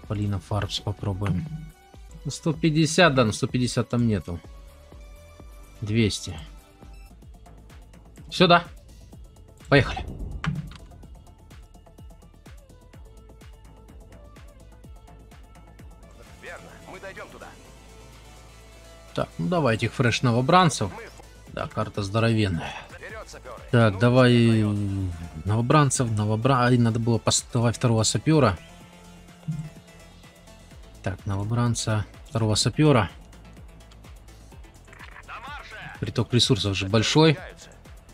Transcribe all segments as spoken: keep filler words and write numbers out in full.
Полина Фарбс попробуем. сто пятьдесят, да, но сто пятьдесят там нету. двести. Все, да. Поехали. Верно, мы дойдем туда. Так, ну давай этих фреш новобранцев. Да, карта здоровенная. Вперед, саперы. Так, Ну, давай вперед. новобранцев, новобранцев. Надо было поставить второго сапера. Так, новобранца, второго сапера. На марше! Приток ресурсов же большой. Вперед,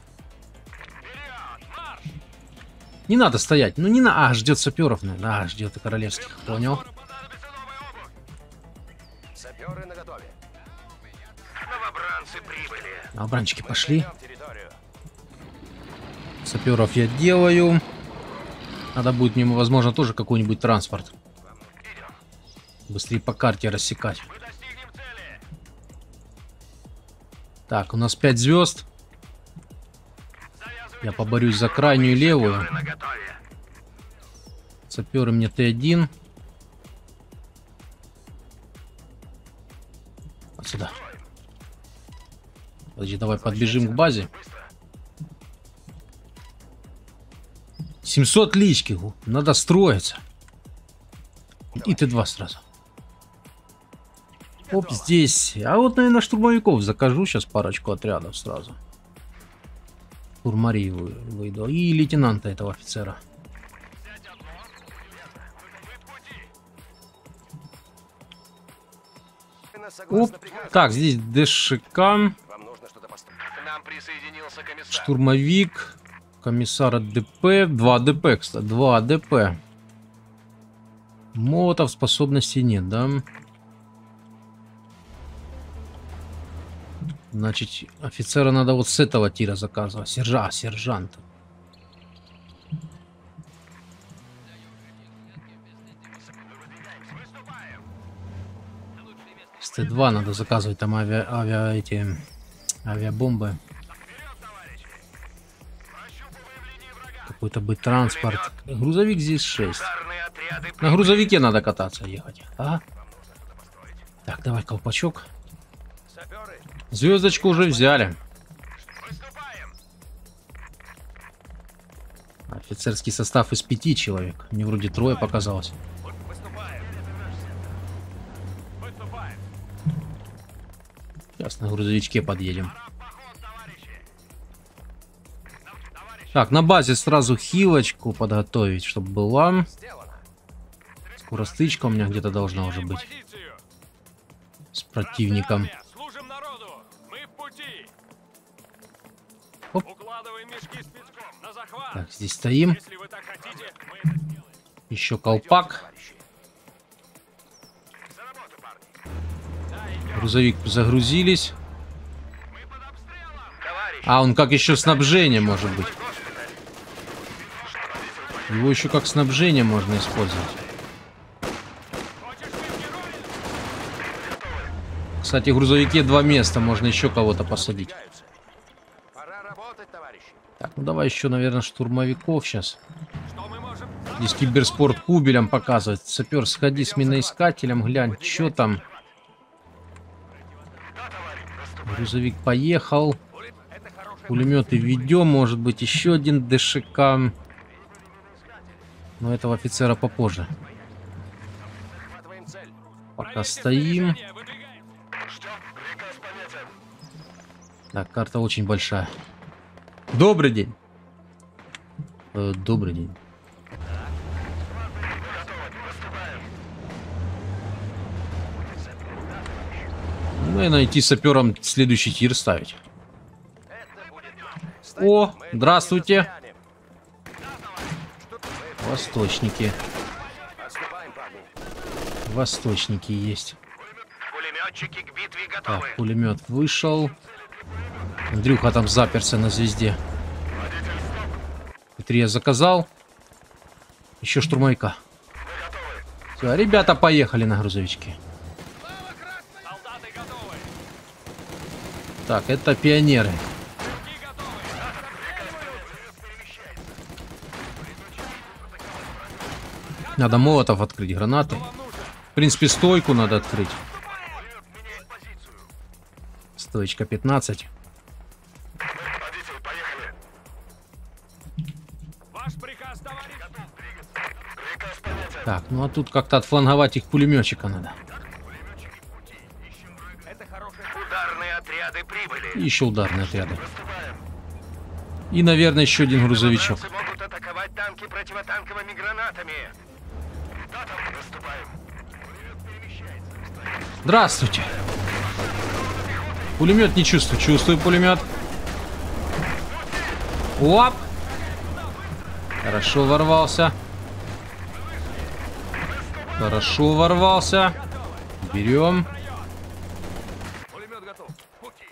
марш! Не надо стоять. Ну не на. А, ждет саперов. Да, ждет и королевских. Понял. Скоро понадобится новая обувь. Саперы наготове. Новобранцы прибыли. Новобранчики Мы пошли. займем территорию. Саперов я делаю. Надо будет мне, возможно, тоже какой-нибудь транспорт. Идем. Быстрее по карте рассекать. Мы достигнем цели. Так, у нас пять звезд. Я поборюсь за крайнюю левую. Саперы наготове. Саперы мне Т один. Вот сюда. Подожди, давай подбежим к базе. Быстро. семьсот лички. Надо строиться. И Т два сразу. Оп, здесь. А вот, наверное, штурмовиков закажу сейчас парочку отрядов сразу. Штурмари вы- выйду. И лейтенанта этого офицера. Взять одно. Верно. Мы в пути. Вы нас Оп. согласно приказу. Так, здесь ДШК. Вам нужно что-то поставить. К нам присоединился комиссар. Штурмовик. Комиссара ДП. два ДП, кстати. два ДП. Молотов способностей нет, да? Значит, офицера надо вот с этого тира заказывать. Сержа, сержант. Выступаем. С Т два надо заказывать там авиа, авиа эти авиабомбы. Вперед, товарищи. Прощупываем линии врага. Какой-то быть транспорт. Грузовик здесь шесть. Ударные отряды На грузовике надо кататься, ехать. А? Вам нужно что-то построить. Так, давай колпачок. Саперы. Звездочку уже взяли. Выступаем. Офицерский состав из пяти человек. Мне вроде трое показалось. Выступаем. Выступаем. Сейчас на грузовичке подъедем. Пора в поход, товарищи. Товарищи, Так, на базе сразу хилочку подготовить, чтобы была. сделано. Скоро стычка у меня где-то должна уже быть Позицию. с противником. Служим народу. Мы в пути. Оп. Укладываем мешки с песком на захват. Так, здесь стоим. Если вы так хотите, мы это сделаем. Еще колпак. Товарищи. За работу, парни. Да, идем. Грузовик загрузились. Мы под обстрелом. Товарищи. А, он как еще снабжение может быть. Госпиталь. Его еще как снабжение можно использовать. Хочешь быть героем? Кстати, в грузовике два места. Можно еще кого-то посадить. Двигаются. Пора работать, товарищи. Так, ну давай еще, наверное, штурмовиков сейчас. Что мы можем? Здесь киберспорт кубелем показывает. Сапер, сходи с миноискателем, глянь, что там. Да, товарищ. Выступаем. Грузовик поехал. Это хорошая Пулеметы ведем. Может быть, еще один ДШК. Но этого офицера попозже. Захватываем цель. Пока стоим. Выдвигаем. Что? Приказ понятен. Так, карта очень большая. Добрый день. Э, добрый день. Ну и найти сапером следующий тир ставить. Это будет. О, здравствуйте. Станем. Восточники. Отступаем, парни. Восточники есть. Пулеметчики к битве готовы. Так, пулемет вышел. Андрюха там заперся на звезде. Три я заказал. Еще штурмовика. Все, ребята поехали на грузовичке. Солдаты готовы. Так, это пионеры. Руки готовы. Надо молотов открыть, гранаты. Что вам нужно? В принципе, стойку надо открыть. Стоечка пятнадцать. Водитель, поехали. Ваш приказ, товарищ. Приказ понятен. Так, ну а тут как-то отфланговать их пулеметчика надо. Это хорошие ударные отряды прибыли. И еще ударные отряды. И, наверное, еще один грузовичок. Новобранцы могут атаковать танки противотанковыми гранатами. Да, там наступаем. Здравствуйте. Пулемет не чувствую. Чувствую пулемет. Оп! Хорошо ворвался. Хорошо ворвался. Берем. Пулемет готов. Пути.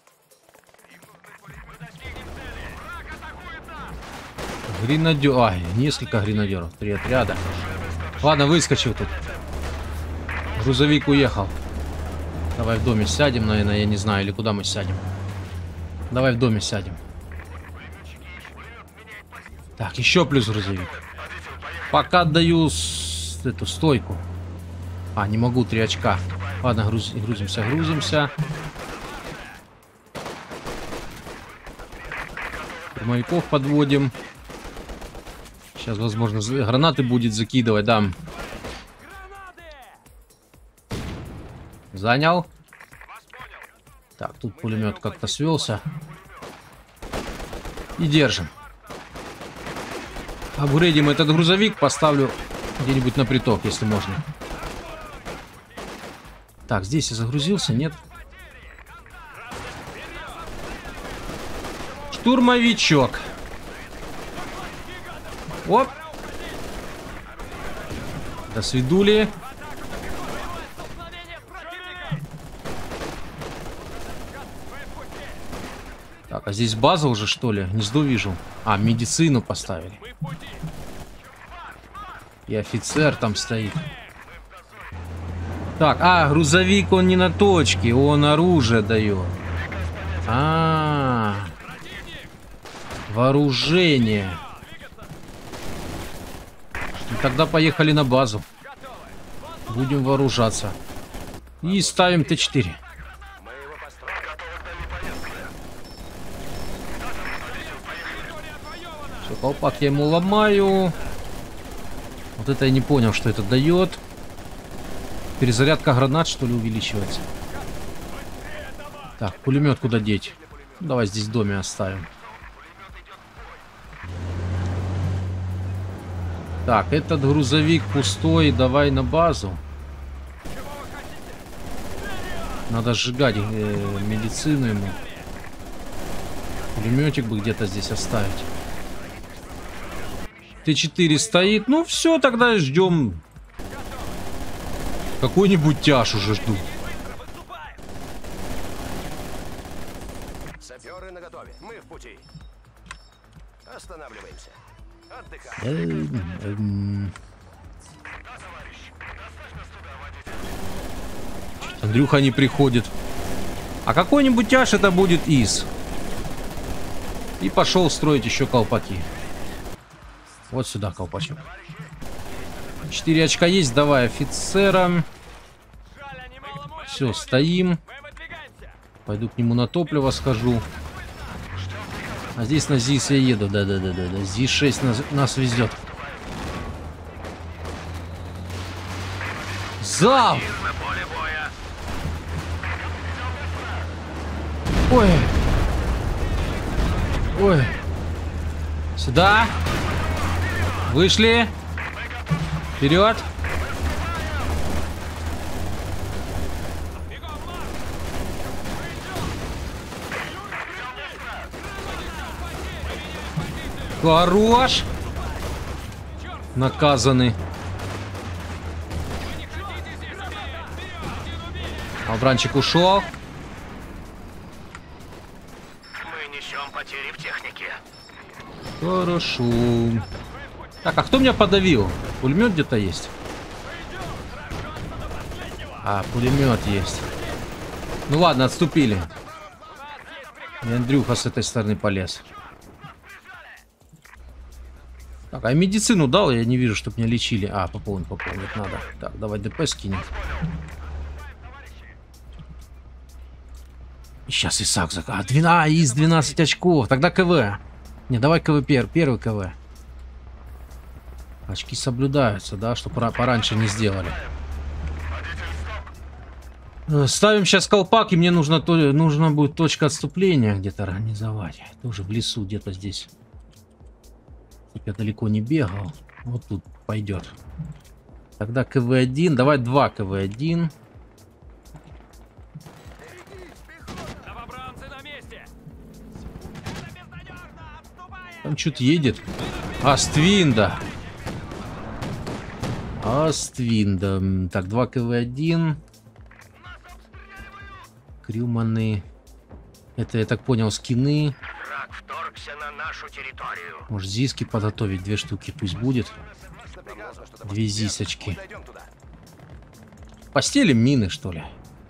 Гренадер. Ай, несколько гренадеров. Три отряда. Ладно, выскочил тут. Грузовик уехал. Давай в доме сядем, наверное, я не знаю, или куда мы сядем. Давай в доме сядем. Так, еще плюс грузовик. Пока отдаю с... эту стойку. А, не могу, три очка. Ладно, груз... грузимся, грузимся. Штурмовиков подводим. Сейчас, возможно, гранаты будет закидывать, да. Занял. Так, тут пулемет как-то свелся. И держим. Апгрейдим этот грузовик, поставлю где-нибудь на приток, если можно. Так, здесь я загрузился, нет? Штурмовичок. Оп. До свидули. Так, а здесь база уже, что ли? Гнездо вижу. А, медицину поставили. И офицер там стоит. Так, а, грузовик, он не на точке, он оружие дает. А, -а, -а. Вооружение. Тогда поехали на базу. Будем вооружаться. И ставим Т четыре. Все, колпак я ему ломаю. Вот это я не понял, что это дает. Перезарядка гранат, что ли, увеличивается. Так, пулемет куда деть? Давай здесь в доме оставим. Так, этот грузовик пустой. Давай на базу. Надо сжигать э, медицину ему. Пулеметик бы где-то здесь оставить. Т четыре стоит. Ну все, тогда ждем. Какой-нибудь тяж уже жду. Саперы наготове. Мы в пути. Останавливаемся. Отдыхаем. Эм, эм. Андрюха не приходит. А какой-нибудь тяж это будет из. И пошел строить еще колпаки. Вот сюда колпачок. Четыре очка есть. Давай офицера. Все, стоим. Пойду к нему на топливо схожу. А здесь на ЗИС я еду. Да-да-да-да. ЗИС шесть нас, нас везет. Залп! Ой. Ой. Сюда. Вышли. Вперед. Хорош. Наказаны. Албранчик ушел. Мы несем потери в технике. Хорошо. Так, а кто меня подавил? Пулемет где-то есть? А, пулемет есть. Ну ладно, отступили. И Андрюха с этой стороны полез. Так, а медицину дал? Я не вижу, чтобы меня лечили. А, пополнить, пополнить надо. Так, давай ДП скинем. Сейчас Исаак зак... А, двенадцать, из двенадцать очков. Тогда КВ. Не, давай КВ пер, первый КВ. Очки соблюдаются, да, что пора, пораньше не сделали. Ставим сейчас колпак, и мне нужно, то, нужно будет точка отступления где-то организовать. Тоже в лесу где-то здесь. Я далеко не бегал. Вот тут пойдет. Тогда КВ один. Давай два КВ один. Там что-то едет. Аствинда. Аствинда. Так, два КВ один. Крюманы. Это, я так понял, скины. Враг вторгся на нашу территорию. Может, зиски подготовить? Две штуки пусть будет. Две зисочки. Постелим мины, что ли?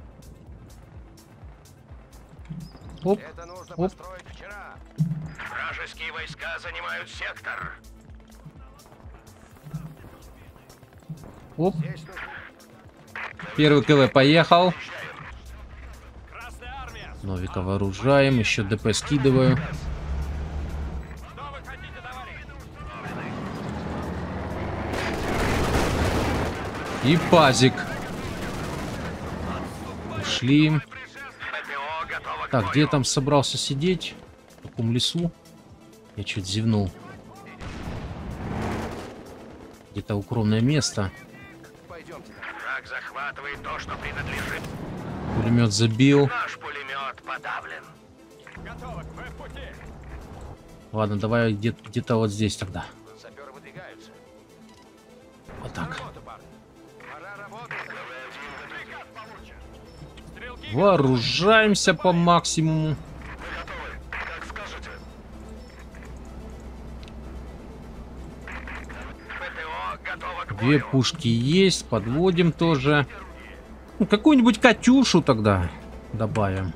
Оп, оп. Вражеские войска занимают сектор. Оп. Первый КВ поехал. Новика вооружаем. Еще ДП скидываю. И пазик. Ушли. Так, где я там собрался сидеть? В каком лесу? Я чуть зевнул. Где-то укромное место. Враг захватывает то, что принадлежит. Пулемет забил. Наш пулемет подавлен. Ладно, давай где-то где-то вот здесь тогда. Вот так. Вооружаемся по максимуму. Две пушки есть, подводим тоже. Ну, какую-нибудь Катюшу тогда добавим.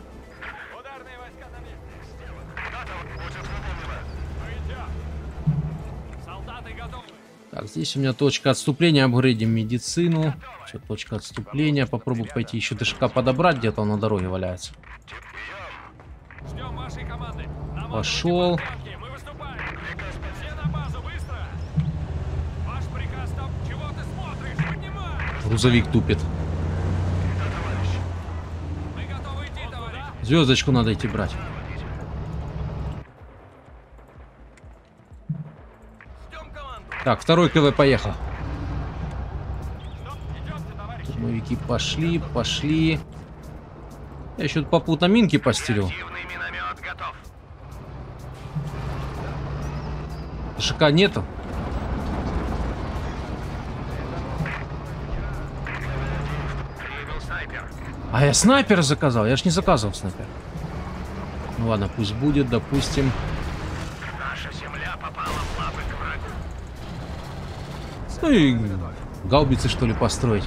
Так, здесь у меня точка отступления. Апгрейдим медицину. Все, точка отступления. Попробую пойти еще ДШК подобрать. Где-то он на дороге валяется. Пошел. Грузовик тупит. Звездочку надо идти брать. Так, второй КВ поехал. Штурмовики пошли, пошли. Я еще тут попутно минки постелил. ДШК нету. А я снайпера заказал. Я ж не заказывал снайпер. Ну ладно, пусть будет, допустим. Наша земля попала в лапы к врагу. Ну и гаубицы, что ли, построить.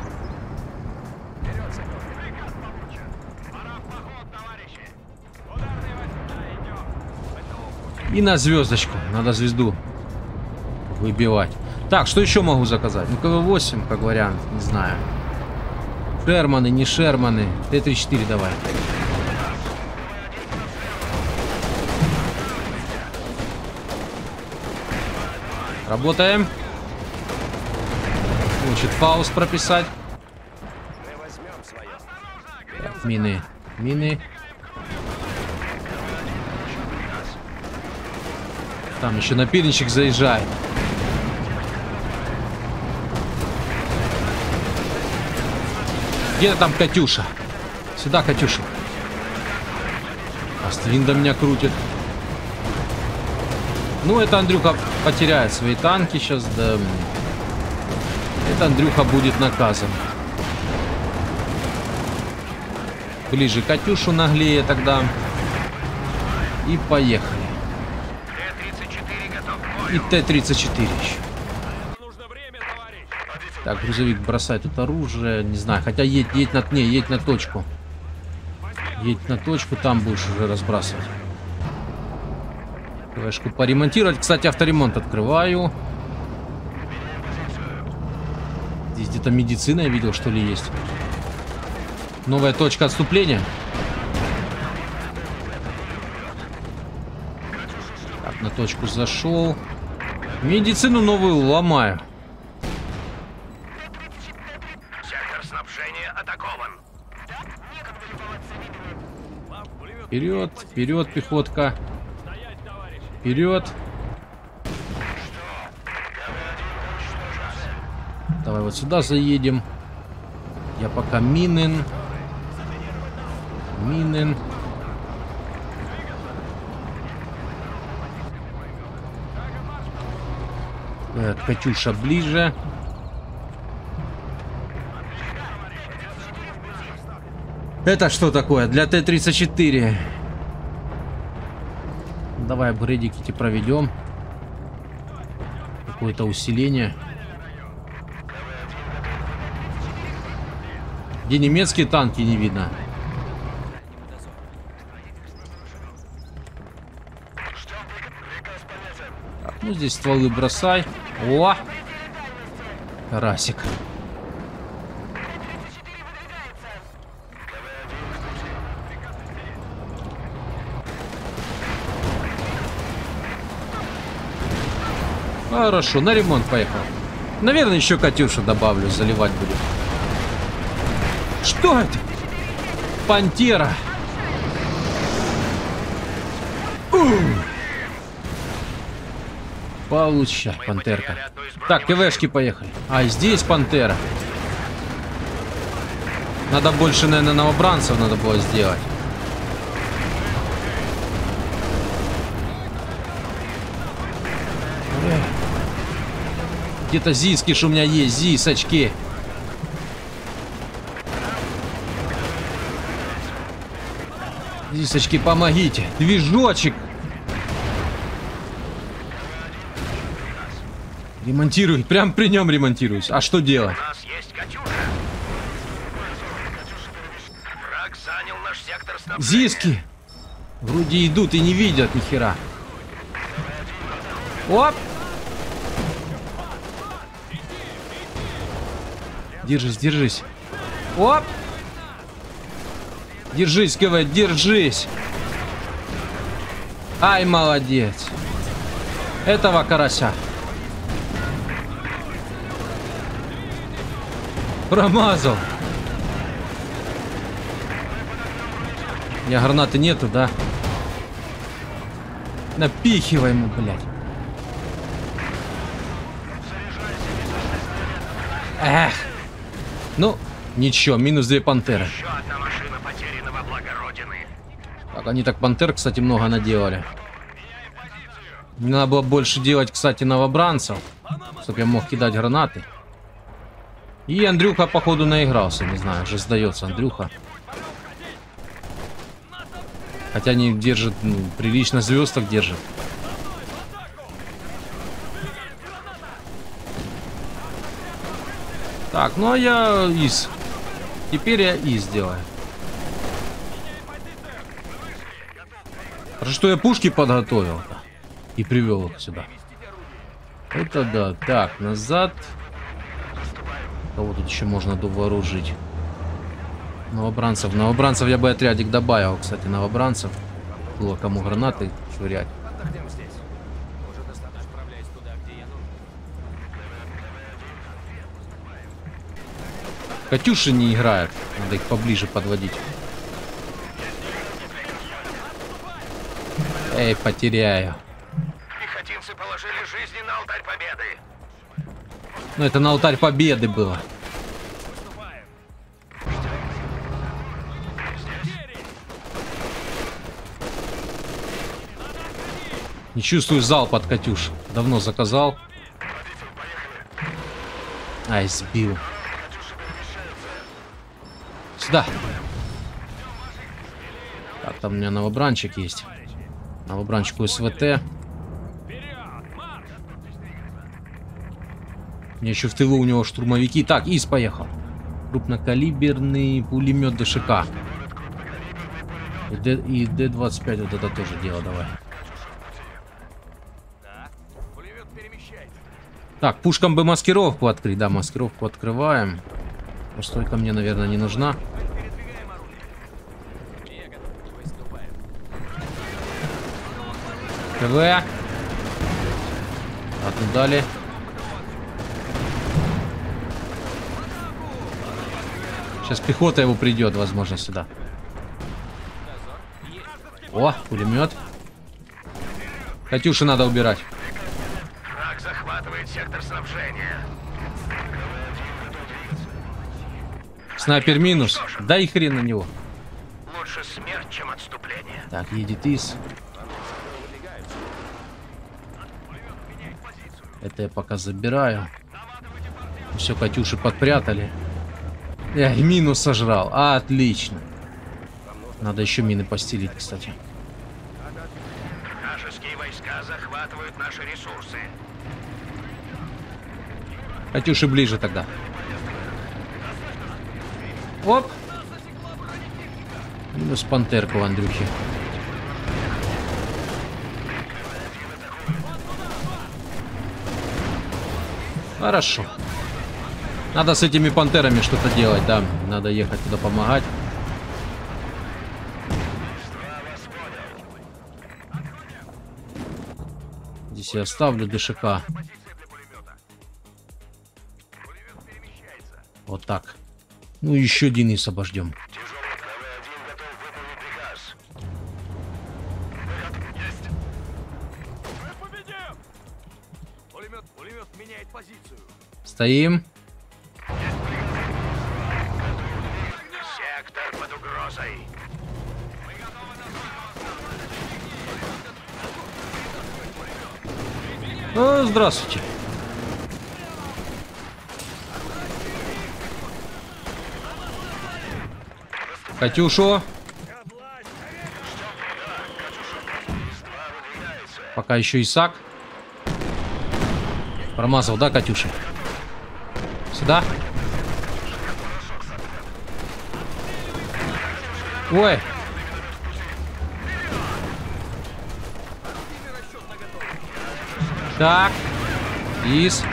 И на звездочку. Надо звезду выбивать. Так, что еще могу заказать? Ну, КВ восемь, как вариант. Не знаю. Шерманы, не Шерманы. Т тридцать четыре давай. Работаем. Хочет Фауст прописать. Так, мины. Мины. Там еще напильничек заезжает. Где там Катюша? Сюда, Катюша. Аствинда меня крутит. Ну, это Андрюха потеряет свои танки сейчас, да. Это Андрюха будет наказан. Ближе Катюшу наглее тогда. И поехали. И Т тридцать четыре еще. Так, грузовик бросает тут оружие. Не знаю, хотя едь, едь на не, едь на точку. Едь на точку, там будешь уже разбрасывать. КВшку поремонтировать. Кстати, авторемонт открываю. Здесь где-то медицина, я видел, что ли, есть. Новая точка отступления. Так, на точку зашел. Медицину новую ломаю. Сектор снабжения атакован. Вперед, вперед, пехотка. Вперед. Давай вот сюда заедем. Я пока Минен. Минен. Так, Катюша ближе. Это что такое? Для Т тридцать четыре. Давай апгрейдики эти проведем. Какое-то усиление. Где немецкие танки не видно. Так, ну здесь стволы бросай. О! Карасик. Хорошо, на ремонт поехал. Наверное, еще Катюша добавлю, заливать будет. Что это? Пантера. Ух. Получай, пантерка. Так, КВшки поехали. А, здесь пантера. Надо больше, наверное, новобранцев надо было сделать. Где-то зиски ж у меня есть, зисочки. Зисочки, помогите. Движочек. Ремонтируй. Прям при нем ремонтируюсь. А что делать? У нас есть Катюша. Враг занял наш сектор снабжения. Зиски. Вроде идут и не видят ни хера. Оп. Держись, держись. Оп. Держись, КВ, держись. Ай, молодец. Этого карася. Промазал. У меня гранаты нету, да? Напихивай ему, блядь. Эх. Ну, ничего, минус две пантеры. Еще одна машина потерянного блага Родины. Так, они так пантер, кстати, много наделали. Мне надо было больше делать, кстати, новобранцев, чтобы я мог кидать гранаты. И Андрюха, походу, наигрался. Не знаю, уже сдается Андрюха. Хотя они держат, ну, прилично звезд так держат. Так, ну а я из. Теперь я из делаю. Хорошо, что я пушки подготовил -то и привел их сюда. Это да. Так, назад. Кого тут еще можно довооружить? Новобранцев. Новобранцев я бы отрядик добавил, кстати, новобранцев. Было кому гранаты швырять. Катюши не играют. Надо их поближе подводить. Эй, потеряю. Пехотинцы положили жизни на алтарь победы. Ну, это на алтарь победы было. Не чувствую залп от Катюш. Давно заказал. Ай, сбил. Сюда. Так, там у меня новобранчик есть. Новобранчику СВТ. Мне еще в тылу у него штурмовики. Так, ИС поехал. Крупнокалиберный пулемет ДШК. И Д двадцать пять, вот это тоже дело, давай. Так, пушкам бы маскировку открыть. Да, маскировку открываем. Стойка мне, наверное, не нужна. КВ. Оттудали. Сейчас пехота его придет, возможно, сюда. О, пулемет. Катюши надо убирать. Враг захватывает сектор снабжения. Снайпер минус. Да и хрен на него. Лучше смерть, чем отступление. Так, едет ИС. Это я пока забираю. Все, Катюши подпрятали. Я минус сожрал. А, отлично. Надо еще мины постелить, кстати. Вражеские войска захватывают наши ресурсы. Катюши ближе тогда. Оп. Минус пантерку у Андрюхи. Хорошо. Надо с этими пантерами что-то делать, да. Надо ехать туда помогать. Здесь я оставлю ДШК. Вот так. Ну, еще Денис обождем. Стоим. Сектор под угрозой. О, здравствуйте. Катюшу. Пока еще Исаак. Промазал, да, Катюша? Сюда. Ой. Так. Ис.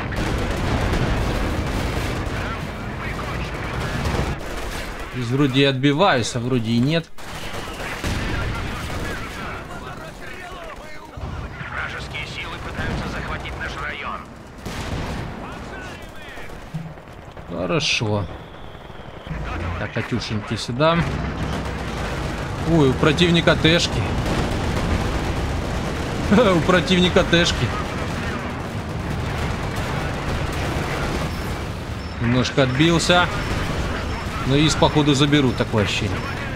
Из вроде отбиваюсь, а вроде и нет. Вражеские силы пытаются захватить наш район. Хорошо. Так, Катюшеньки сюда. Ой, у противника тэшки. У противника тэшки. Немножко отбился. Но из походу заберут, такое ощущение.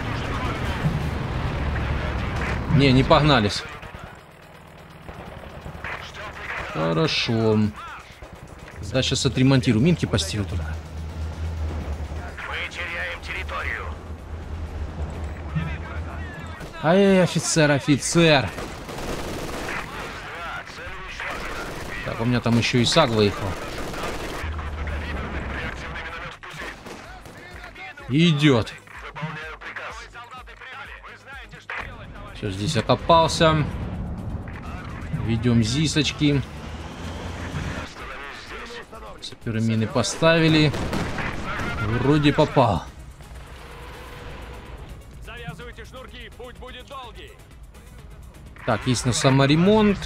Не, не погнались. Хорошо. Да, сейчас отремонтирую. Минки постелю только. Мы теряем территорию. Ай, офицер, офицер. Так, у меня там еще и САГ выехал. Идет. Все, здесь окопался. Ведем зисочки. Саперы мины поставили. Вроде попал. Завязывайте шнурки, путь будет долгий. Так, есть на саморемонт.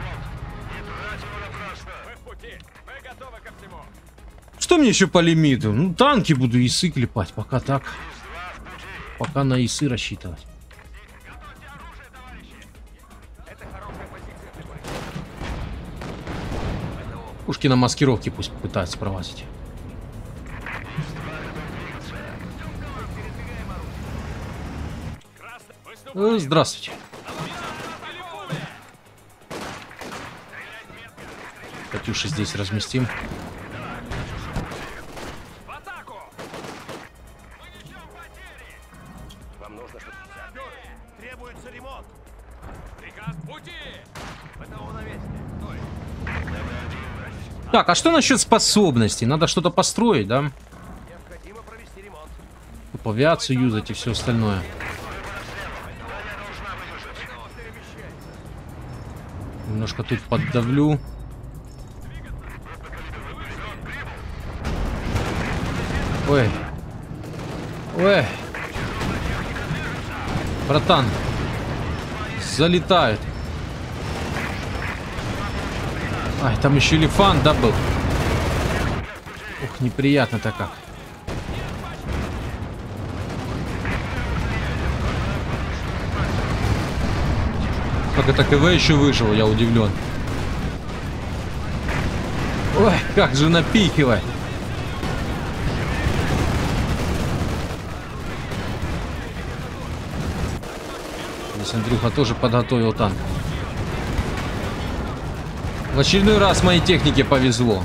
Мы в пути. Мы готовы ко всему. Что мне еще по лимиту? Ну, танки буду исы клепать. Пока так. Пока на исы рассчитывать. Пушки на маскировке пусть пытаются провозить. Э, здравствуйте. Катюши здесь разместим. Вам нужно что-то. Требуется ремонт. Приказ пути. ПТО на месте. Стой. Так, а что насчет способностей? Надо что-то построить, да? Необходимо провести ремонт. По авиацию юзать и все остальное. Немножко тут поддавлю. Ой. Ой. Братан. Залетают. Ай, там еще элефант, да, был? Ух, неприятно-то как. Как это КВ еще выжил, я удивлен. Ой, как же напихивает. Здесь Андрюха тоже подготовил танк. В очередной раз моей технике повезло.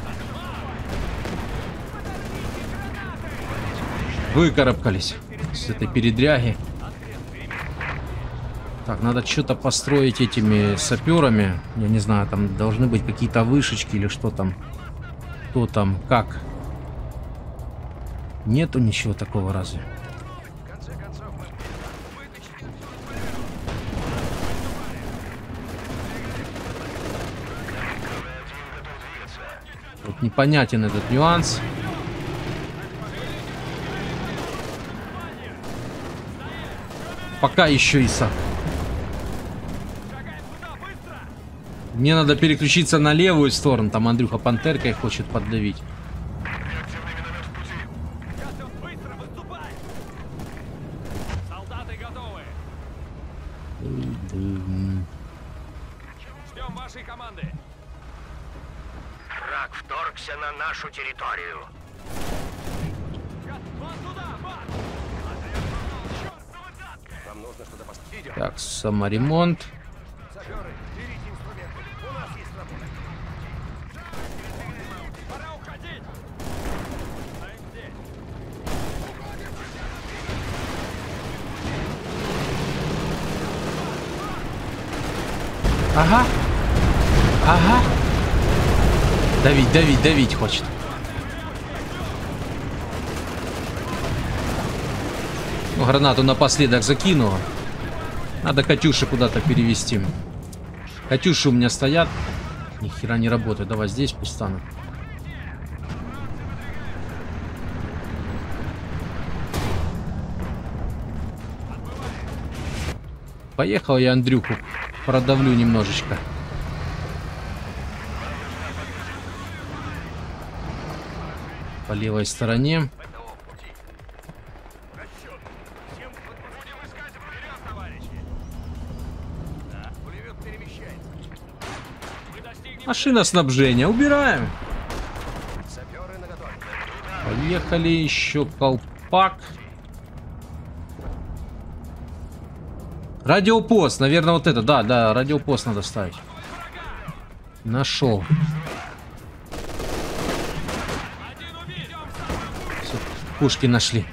Выкарабкались с этой передряги. Так, надо что-то построить этими саперами. Я не знаю, там должны быть какие-то вышечки или что там. Кто там, как. Нету ничего такого разве? Вот непонятен этот нюанс. Пока еще и сам. Мне надо переключиться на левую сторону. Там Андрюха пантеркой хочет поддавить. Солдаты готовы. Ждем вашей команды. Враг вторгся на нашу территорию. Нам нужно что-то поставить. Так, саморемонт. Саперы, берите инструменты. У нас есть работа. Пора уходить. Стоим здесь. Ага. Ага. Давить, давить, давить хочет. Ну, гранату напоследок закинула. Надо Катюши куда-то перевести. Катюши у меня стоят. Ни хера не работают. Давай здесь пусть станут. Поехал я Андрюху. Продавлю немножечко. По левой стороне. Машина снабжения. Убираем. Поехали. Еще колпак. Радиопост. Наверное, вот это. Да, да, радиопост надо ставить. Нашел. Все, пушки нашли.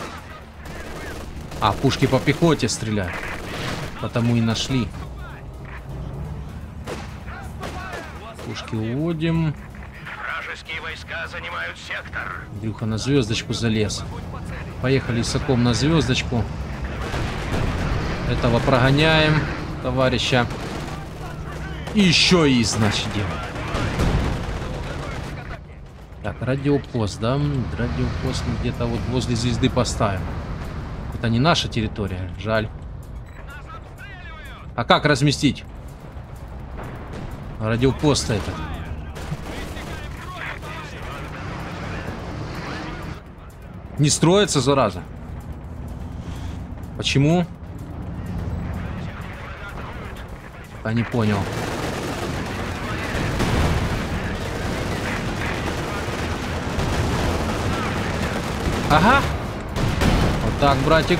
А, пушки по пехоте стреляют. Потому и нашли. Пушки уводим. Вражеские войска занимают сектор. Андрюха на звездочку залез. Поехали Исаком на звездочку. Этого прогоняем, товарища. И еще и, значит, делаем. Так, радиопост, да? Радиопост мы где-то вот возле звезды поставим. Это не наша территория, жаль. А как разместить? Радиопост этот. Не строится, зараза. Почему? Я не понял. Ага. Вот так, братик.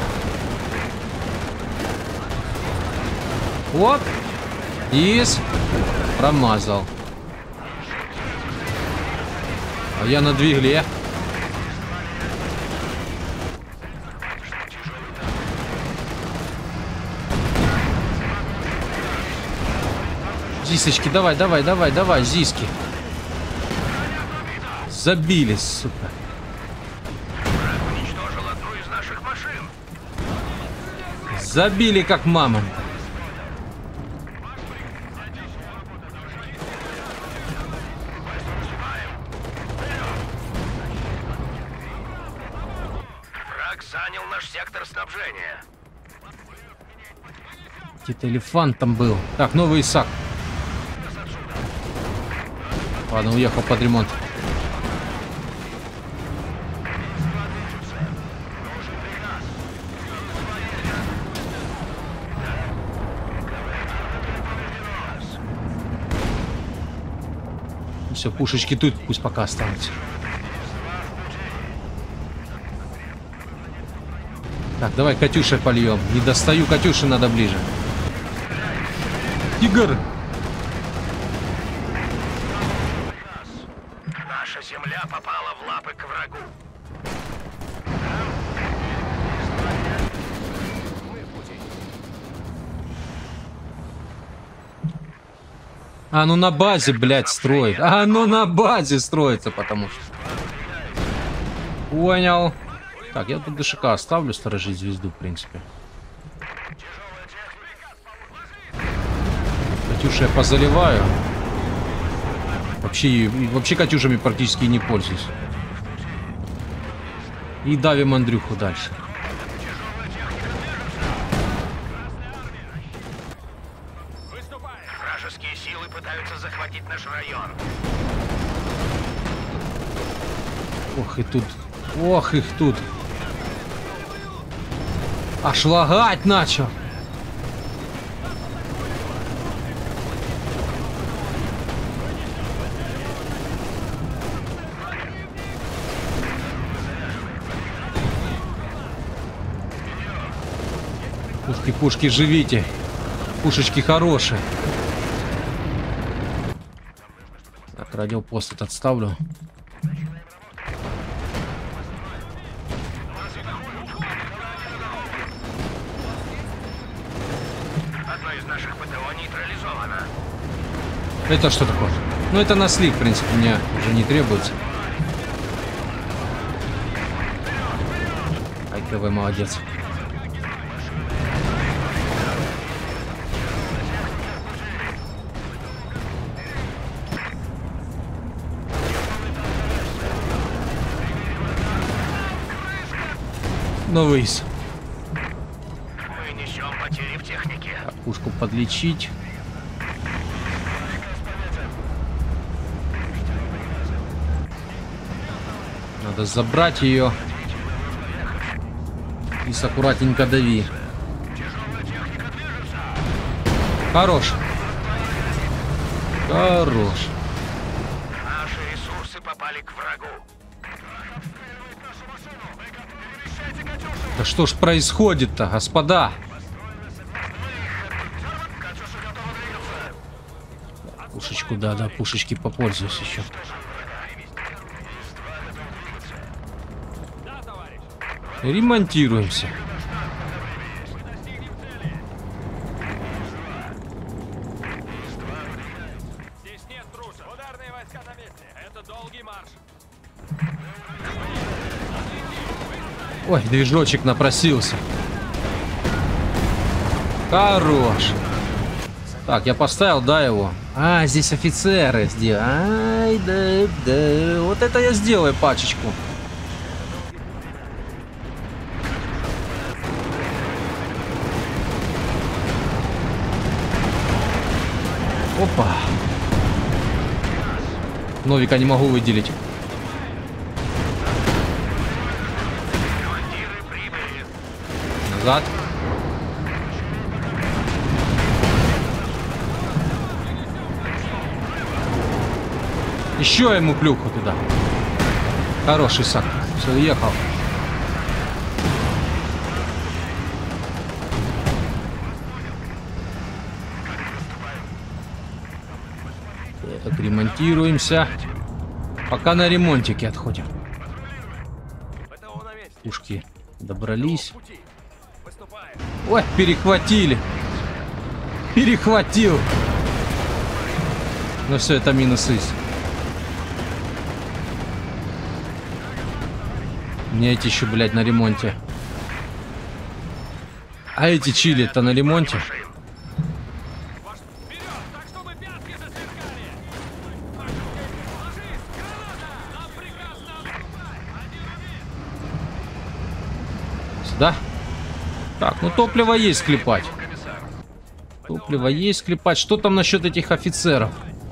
Вот. Есть. Промазал. А я на двигле. Зисочки, давай, давай, давай, давай, зиски. Забили, сука. Уничтожил одну из наших машин. Забили, как мамонт. Враг занял наш сектор снабжения. Где-то элефант там был. Так, новый Исаак. Ладно, уехал под ремонт. Все, пушечки тут пусть пока останутся. Так, давай Катюшей польем. Не достаю, Катюши надо ближе. Тигр! Наша земля попала в лапы к врагу. А, ну на базе, блядь, строит. А, ну на базе строится, потому что... Понял. Так, я тут ДШК оставлю, сторожить звезду, в принципе. Катюша я позаливаю. Вообще, вообще Катюшами практически не пользуюсь. И давим Андрюху дальше. Вражеские силы пытаются захватить наш район. Ох, и тут... Ох, их тут. Аж лагать начал. Пушки, пушки, живите. Пушечки хорошие. Так, радиопост этот ставлю. Одно из наших ПТО нейтрализовано. Это что такое? Ну, это на слив, в принципе, мне уже не требуется. Ай, КВ, молодец. Новый ИС. Мы несем потери в технике. Так, пушку подлечить. Надо забрать ее. И аккуратненько дави. Хорош. Хорош. Наши ресурсы попали к врагу. Да что ж происходит-то, господа? Пушечку, да, да, пушечки попользуюсь еще. Ремонтируемся. Здесь нет трусов. Ударные войска на месте. Это долгий марш. Ой, движочек напросился. Хорош. Так, я поставил, да, его. А, здесь офицеры сделали. Ай, да, да. Вот это я сделаю пачечку. Опа. Новика не могу выделить. Назад. Еще ему плюху туда. Хороший сак. Все, уехал. Так, ремонтируемся. Пока на ремонтике отходим. ПТО на месте. Пушки добрались. Пути. Выступаем. Ой, перехватили. Перехватил. Ну все, это минус ИС. Мне эти еще, блядь, на ремонте. А эти чили-то на ремонте. Ваш вперед, так чтобы пятки засверкали. Ложись, граната! Нам приказ на отступать. Один убит. да? Так, ну топливо есть клепать. Топливо есть клепать. Что там насчет этих офицеров?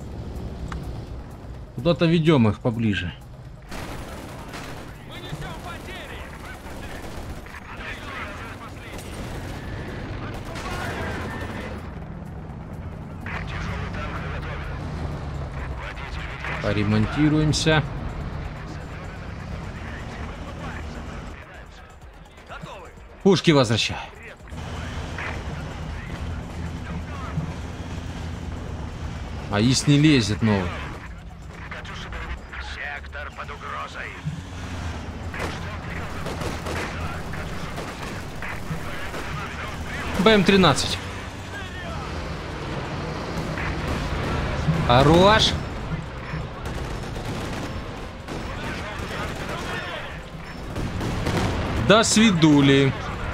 Куда-то ведем их поближе. Поремонтируемся. Пушки возвращай. А ИС не лезет новый. Сектор под угрозой. БМ тринадцать. Хорош. До свидули.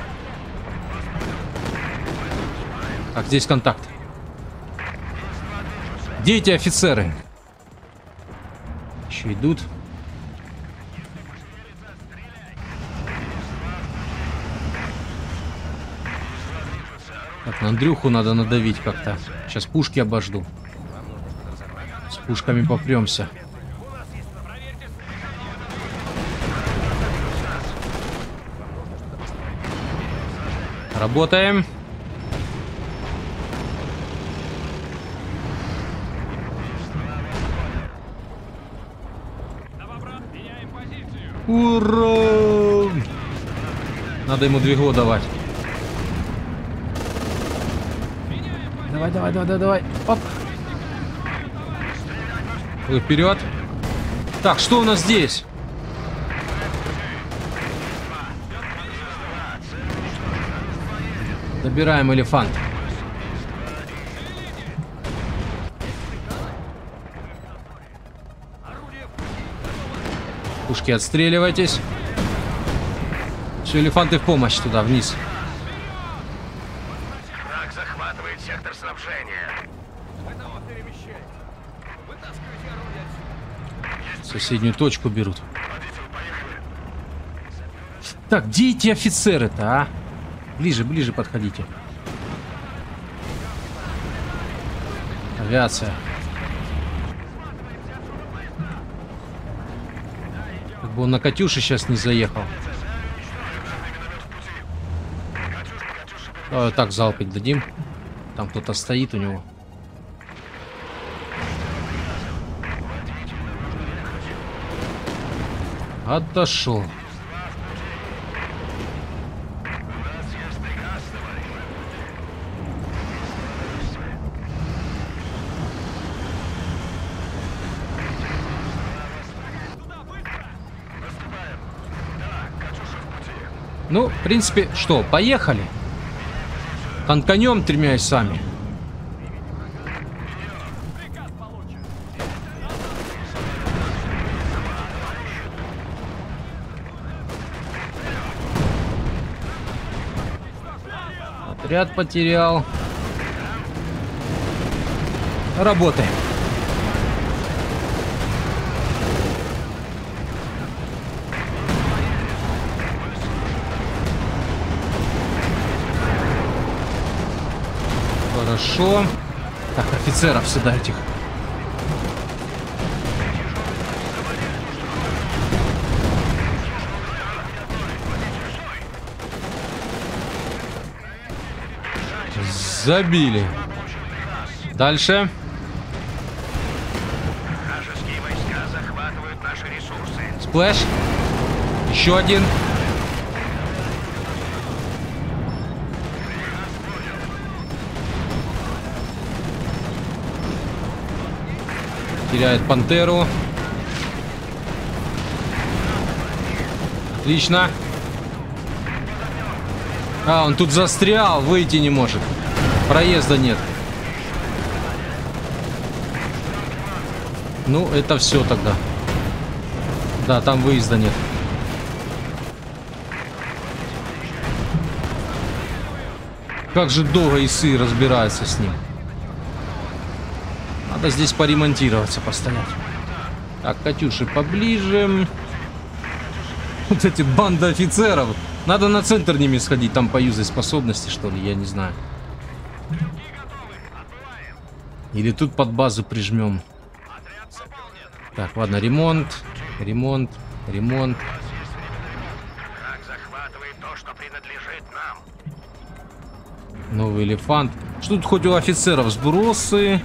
Так, здесь контакт. Где эти офицеры? Еще идут. Так, на Андрюху надо надавить как-то. Сейчас пушки обожду. С пушками попремся. Работаем. Ура! Надо ему двигло давать. Давай, давай, давай, давай, давай. Оп. Вы вперед. Так, что у нас здесь? Добираем элефант. Пушки, отстреливайтесь. Все, элефанты в помощь туда, вниз. Враг захватывает сектор снабжения. Соседнюю точку берут. Так, где эти офицеры-то, а? Ближе, ближе подходите. Авиация. Как бы он на Катюше сейчас не заехал. Давай так залпить дадим. Там кто-то стоит у него. Отошел. Ну, в принципе, что, поехали. Танканем тремя исами. Отряд потерял. Работаем. Хорошо. Так, офицеров сюда этих. Забили. Дальше. Вражеские войска захватывают наши ресурсы. Сплэш. Еще один. Теряет пантеру. Отлично. А, он тут застрял, выйти не может. Проезда нет. Ну, это все тогда. Да, там выезда нет. Как же долго ИСы разбираются с ним. Надо здесь поремонтироваться, постоять. Так, Катюши поближе. Вот эти банда офицеров Надо на центр ними сходить, там поюзать способности, что ли, я не знаю. Или тут под базу прижмем. Так, ладно, ремонт, ремонт, ремонт. Враг захватывает то, что принадлежит нам. Новый элефант. Что тут хоть у офицеров? Сбросы.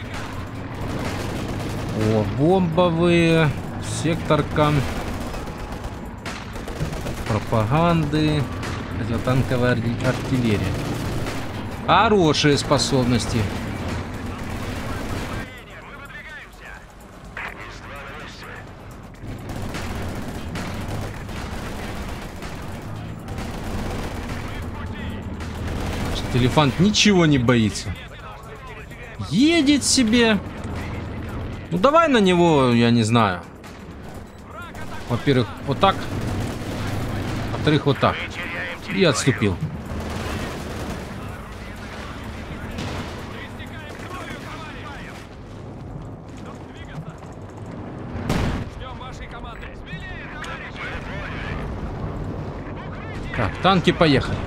О, бомбовые. Секторка. Пропаганды. Противотанковая артиллерия. Хорошие способности. Элефант ничего не боится. Едет себе. Ну давай на него, я не знаю. Во-первых, вот так. Во-вторых, вот так. И отступил. Так, танки поехали.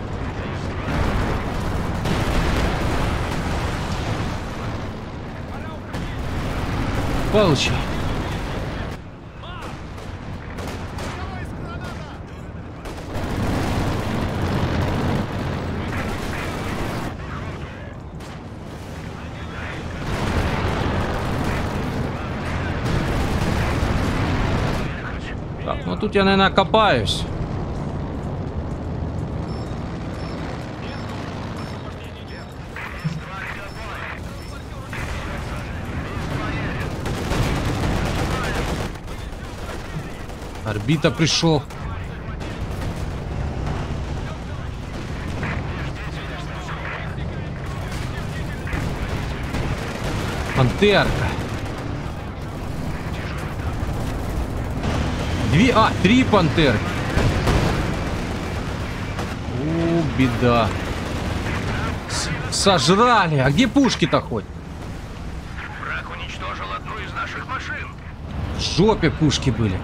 Получай. Так, ну тут я, наверное, копаюсь. Орбита пришел. Пантерка. Две, а, три пантерки. О, беда. С сожрали. А где пушки-то хоть? Враг уничтожил одну из наших машин. В жопе пушки были.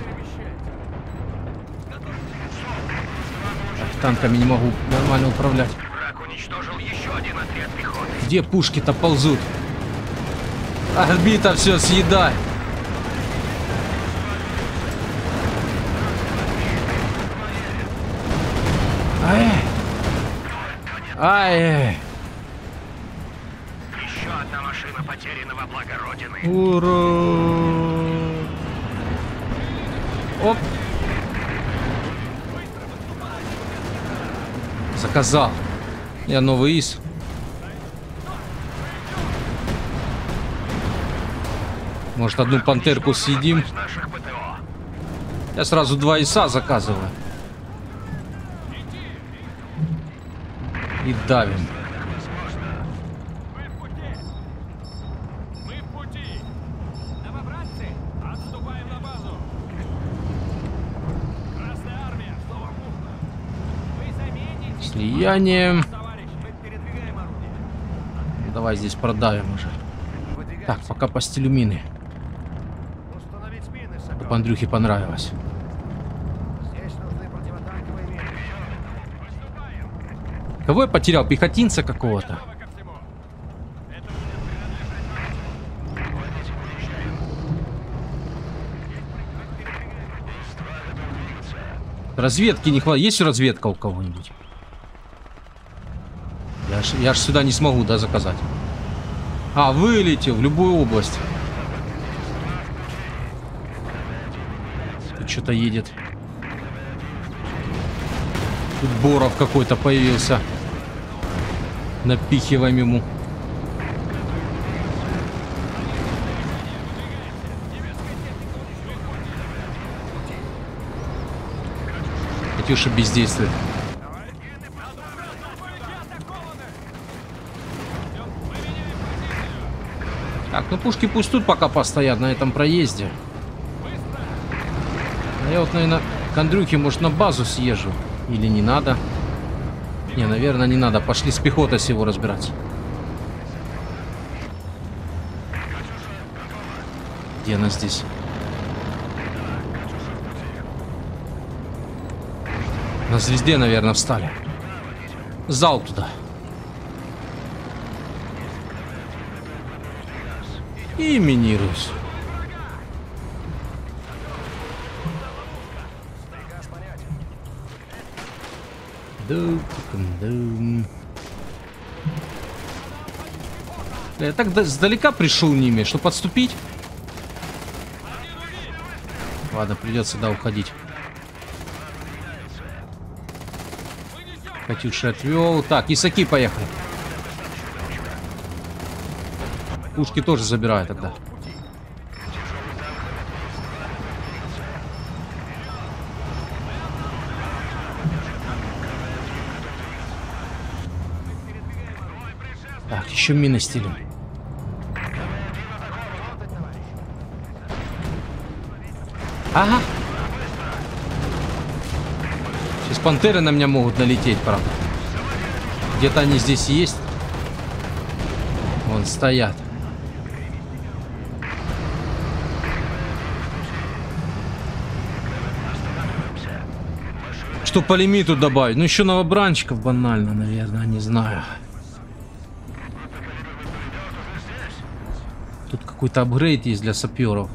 Танками не могу нормально управлять. Враг уничтожил еще один отряд пехоты. Где пушки-то ползут? Орбита все съедает. Ай! Ай! Еще одна машина потеряна во благо Родины. Ура! Оп! Заказал. Я новый ИС. Может, одну пантерку съедим? Я сразу два ИСа заказываю. И давим. Мы в пути. Новобранцы, отступаем на базу. Красная армия, слово пухло. Вы заметите... Слияние. Товарищ, мы передвигаем орудие. Давай здесь продавим уже. Так, пока по стилю мины. Установить мины, сапер. Чтобы Андрюхе понравилось. Здесь нужны противотанковые мины. Кого я потерял? Пехотинца какого-то. Готовы ко всему. Это Разведки не хватает. Есть разведка у кого-нибудь? Я ж, я ж сюда не смогу, да, заказать. А, вылетел в любую область. Тут что-то едет. Тут Боров какой-то появился. Напихиваем ему. Катюша бездействует. Так, ну пушки пусть тут пока постоят на этом проезде. А я вот, наверное, к Андрюхе, может, на базу съезжу. Или не надо? Не, наверное, не надо. Пошли с пехотой всего разбираться. Где она здесь? На звезде, наверное, встали. Залп туда. И минируюсь. Я так сдалека пришел ними, чтобы отступить. Ладно, придется, да, уходить. Катюша отвел. Так, исаки, поехали. Пушки тоже забираю тогда. Так, еще мины стилем. Ага. Сейчас пантеры на меня могут налететь, правда. Где-то они здесь есть. Вон стоят. Что по лимиту добавить? Ну еще новобранчиков банально, наверное, не знаю. Тут какой-то апгрейд есть для саперов.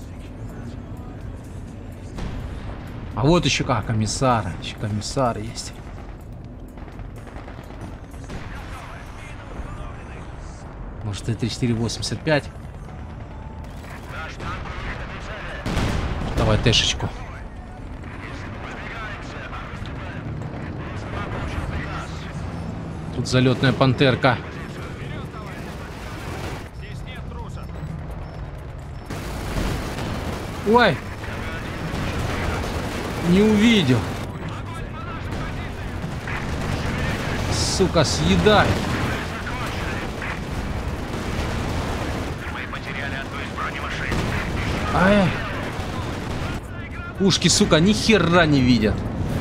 А вот еще как, комиссар. Еще комиссар есть. Может, Т тридцать четыре восемьдесят пять. Давай тэшечку. Тут залетная пантерка. Ой! Не увидел. Сука, съедай. Ай. Пушки, сука, ни хера не видят.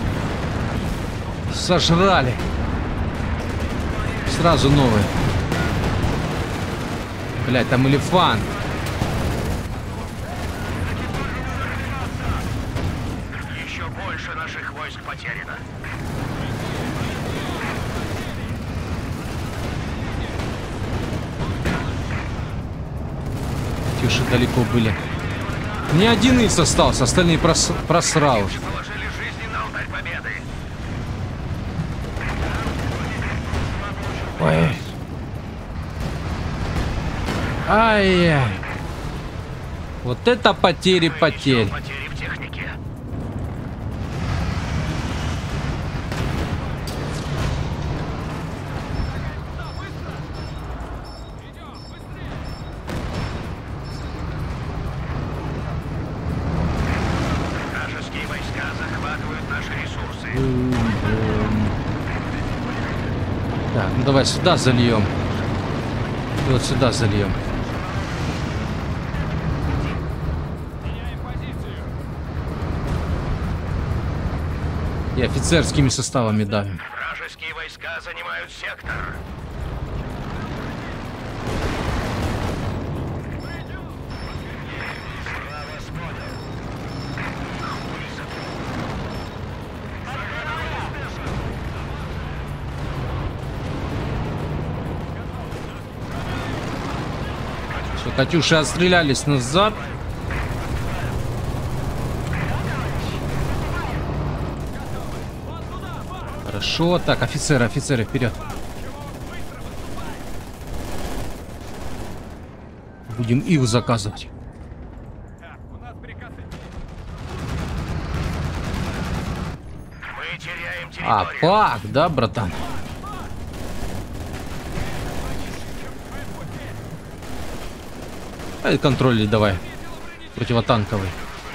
Сожрали. Сразу новые. Блять, там элефант. Еще больше наших войск потеряно. Тише, далеко были. Ни один из остался, остальные прос... просрал. Положили жизни на алтарь победы. Ой. Ай-яй. Вот это потери потерь. Потери в технике. Вражеские войска захватывают наши ресурсы. Так, ну давай сюда зальем. И вот сюда зальем. И офицерскими составами давим. Вражеские войска занимают сектор. Все, Катюши отстрелялись назад. Хорошо. Так, офицеры, офицеры, вперед. Будем их заказывать. Мы теряем А, территорию. пак, да, братан? А, контроль давай. Противотанковый.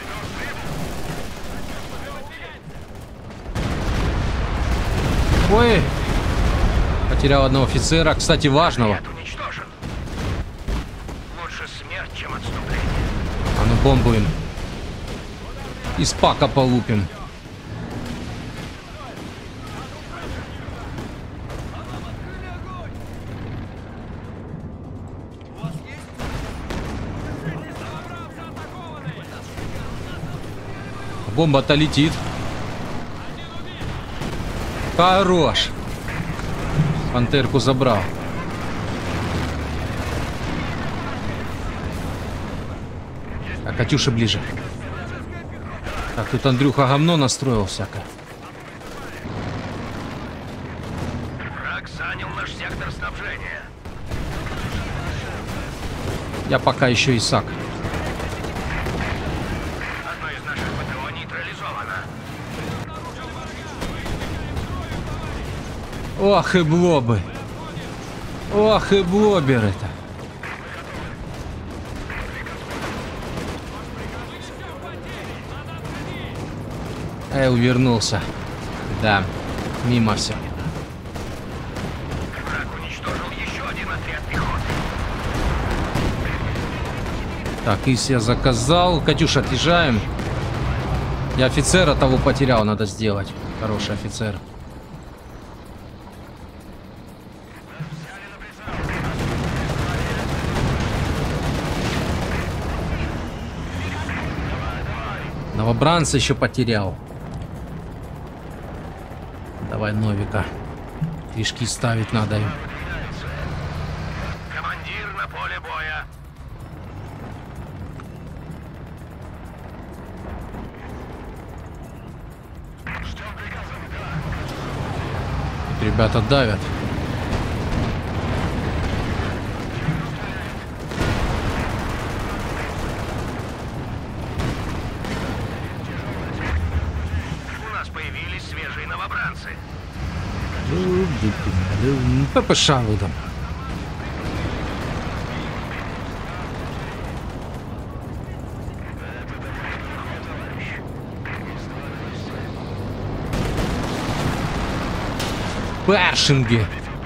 Ой. Потерял одного офицера. Кстати, важного. Отряд уничтожен. Лучше смерть, чем отступление. А ну бомбуем. Из пака полупим. Бомба-то летит. Хорош. Пантерку забрал. А Катюша ближе. Так, тут Андрюха говно настроил всякое. Враг занял наш сектор снабжения. Я пока еще Исаак. Одно из наших ПТО нейтрализовано. Ох и блобы. Ох и блоберы-то. Эй, увернулся. Да, мимо все. Враг уничтожил еще один отряд пехоты. Так, Ис я заказал. Катюша, отъезжаем. Я офицера того потерял, надо сделать. Хороший офицер. Новобранца еще потерял. Давай Новика. Фишки ставить надо им. Командир на поле боя. Тут ребята давят. У нас появились свежие новобранцы. ППШ выдам. Першинги.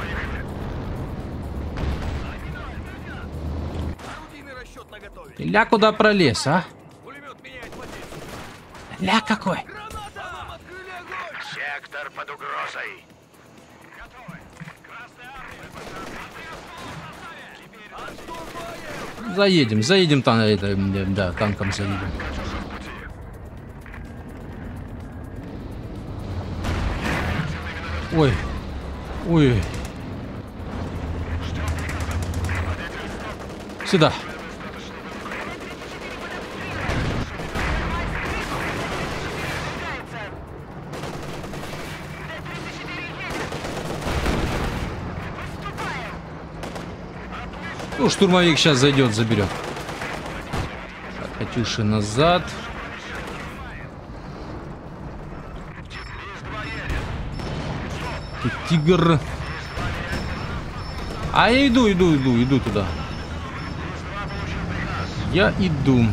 Орудийный расчет наготове. Ля куда пролез, а? Пулемет меняет позицию. Ля какой? Граната! Нам открыли огонь! Сектор под угрозой. Заедем, заедем там, это, да, танком заедем. Ой, ой. Сюда. Ну, штурмовик сейчас зайдет, заберет. Так, Катюши назад. Тут тигр. А я иду, иду, иду, иду туда. Я иду.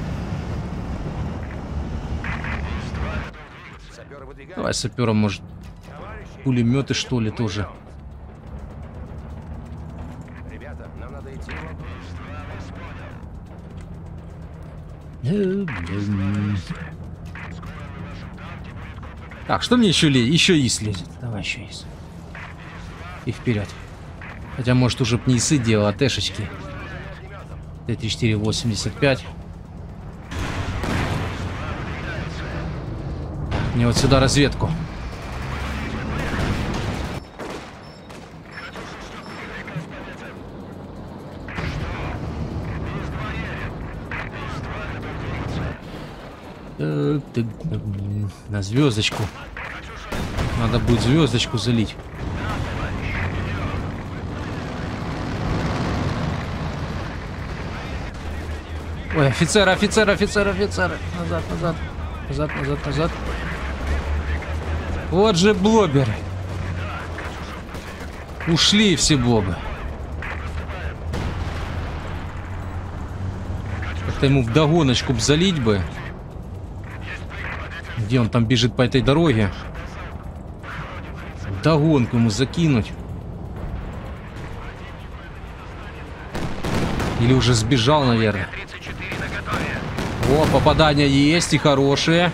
Саперы выдвигаются. Давай сапером, может, пулеметы, что ли, тоже. Ребята, нам надо идти. Так, что мне еще лезет? Еще ИС лезет. Давай еще ИС. И вперед. Хотя, может, уже б не ИСы делал, а тэшечки. Т тридцать четыре восемьдесят пять. Мне вот сюда разведку. На звездочку. Надо будет звездочку залить. Ой, офицер, офицер, офицер, офицер. Назад, назад. Назад, назад, назад. Вот же блоберы. Ушли все блобы. Как-то ему вдогоночку б залить бы. Где он там бежит по этой дороге? Вдогонку ему закинуть. Или уже сбежал, наверное. тридцать четыре наготове. О, попадания есть и хорошие.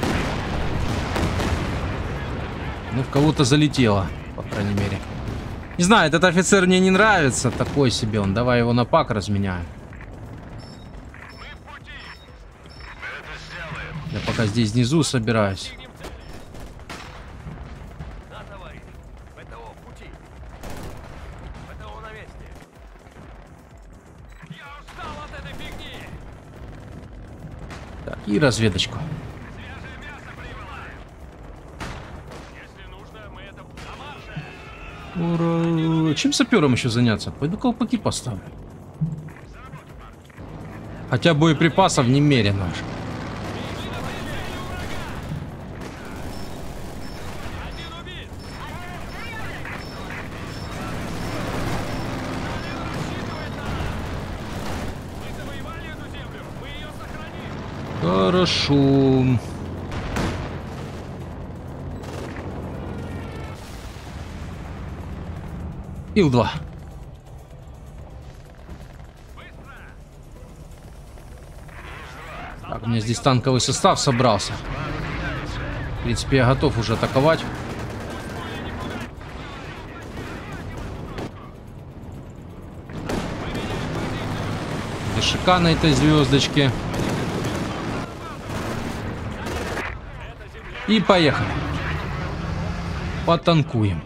Ну, в кого-то залетело, по крайней мере. Не знаю, этот офицер мне не нравится. Такой себе он. Давай его на пак разменяем. Я пока здесь внизу собираюсь. ВТО в пути. ВТО на месте. Я устал от этой фигни. Так, и разведочку. Свежее мясо прибыло. Если нужно, мы это на марше. Ура. Чем сапером еще заняться? Пойду колпаки поставлю. Хотя боеприпасов немерено. Один убит. Мы завоевали эту землю. Мы ее сохраним. Хорошо. Ил два. Так, у меня здесь танковый состав собрался. В принципе, я готов уже атаковать. ДШК на этой звездочке. И поехали. Потанкуем.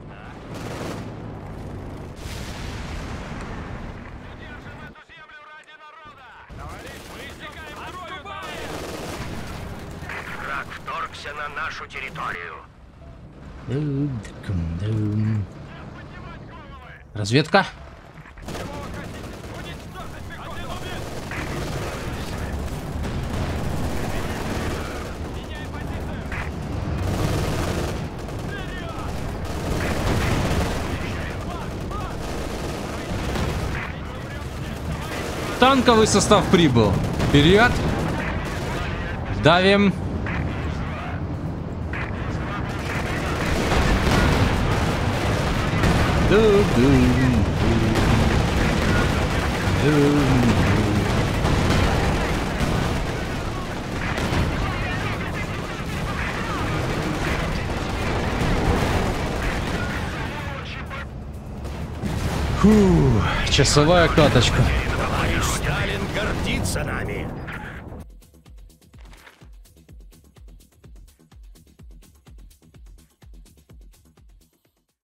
Враг вторгся на нашу территорию. Разведка. Танковый состав прибыл. Вперед. Давим. Фу, часовая каточка. Товарищ Сталин гордится нами.